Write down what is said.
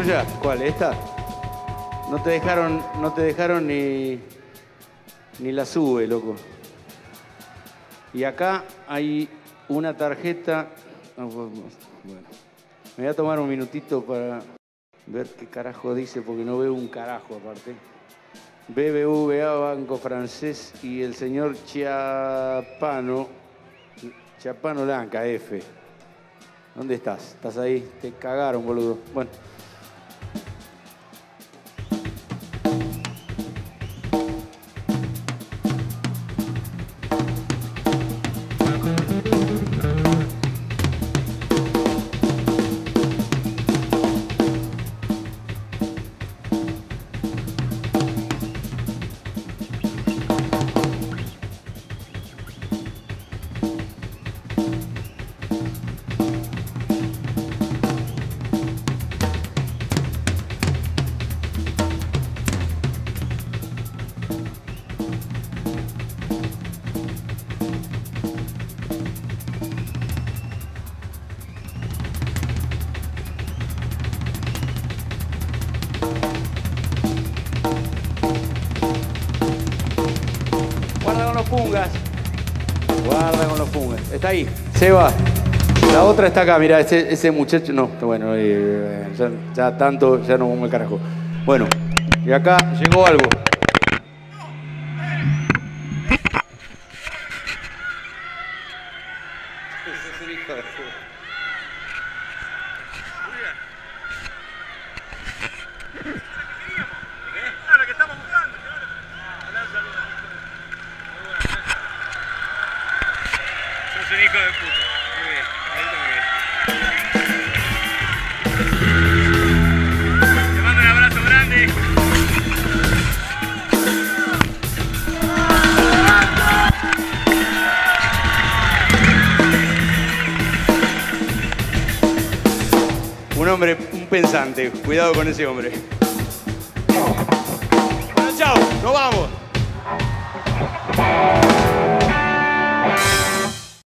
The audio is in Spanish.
tuya? ¿Cuál? ¿Esta? No te dejaron ni la sube, loco. Y acá hay una tarjeta. Bueno, me voy a tomar un minutito para ver qué carajo dice, porque no veo un carajo aparte. BBVA, Banco Francés, y el señor Chiapano Lanca, F. ¿Dónde estás? ¿Estás ahí? Te cagaron, boludo. Bueno. Pungas. Guarda con los pungas. Está ahí. Seba. La otra está acá. Mira, ese muchacho. No, bueno, ya tanto, ya no vamos al carajo. Bueno, y acá llegó algo. Ese es un hijo de puta. Muy bien. Lo que estamos buscando. Sos un hijo de puta. Muy bien, ahí está muy bien. Te mando un abrazo grande. Un hombre, un pensante. Cuidado con ese hombre. Bueno, chao, nos vamos.